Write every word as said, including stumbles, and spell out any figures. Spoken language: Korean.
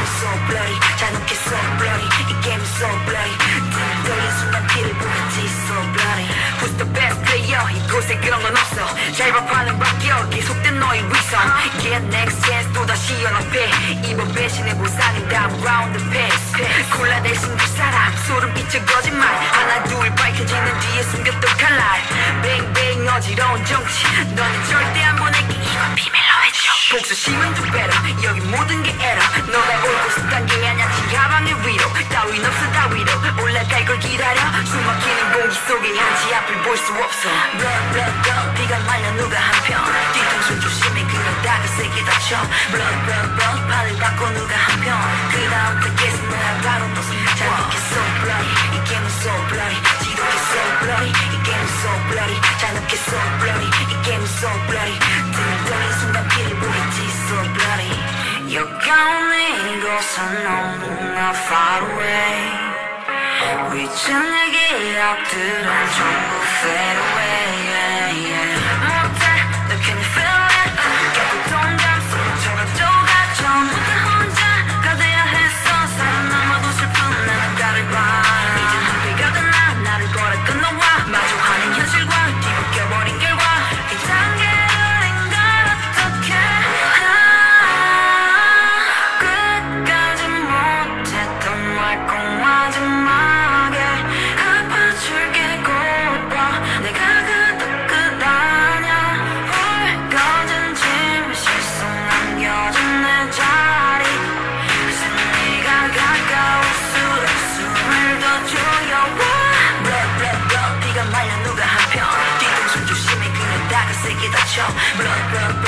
is so bloody 잔혹해 so bloody 이 게임 is so bloody 등을 돌린 순간 피를 보겠지 so bloody Who's the best player 이곳에 그런 건 없어 잘 봐 반응밖에 계속된 너의 위선 Get next chance 또다시 연합해 이번 배신의 보상은 다음 round the pass 콜라 대신 두 사람 소름 끼쳐 거짓말 하나 둘 밝혀지는 뒤에 숨겼던 칼날 뱅뱅 어지러운 정치 너는 절대 안 보내기 이건 비밀로 해줘 복수심은 두 배로 여기 모든 게 에러 너가 올고 습관 게 아냐 지하방의 위로 따윈 없어 따위로 올라갈 걸 기다려 숨막히는 공기 속에 한치 앞을 볼 수 없어 Blood blood blood 비가 말려 누가 한편 뒤통수 조심해 그러다가 세게 다쳐 Blood blood blood 팔을 닦고 누가 한편 그 다음 뺏겠어 너야 바로 너 잔혹해 so bloody 이 게임은 so bloody 지독해 so bloody 이 게임은 so bloody 잔혹해 so bloody 이 게임은 so bloody 등을 돌린 순간 피를 보겠지 so bloody 여가오는 이곳은 너무나 far away 위층의 기억들은 전부 fade away yeah, yeah. 못해 너 can you feel it 결국 동감속 저가져가 전부터 혼자 가돼야 했어 살아남아도 슬픈 내 눈가를 봐 이젠 한패가 된 나 나를 걸어 끊어와 마주하는 현실과 뒤바뀌어버린 결과 이 단계를 걸 어떡해 아, 끝까지 못했던 말 꽁마지막에 갚아줄게 곧봐 내가 그닥 그다냐 홀거진 짐 실속 남겨진 내 자리 그새 네가 가까울수록 숨을 더 조여와 Blood blood blood 비가 말려 누가 한편 뒤통수 조심해 그러다가 세게 다쳐 Blood blood blood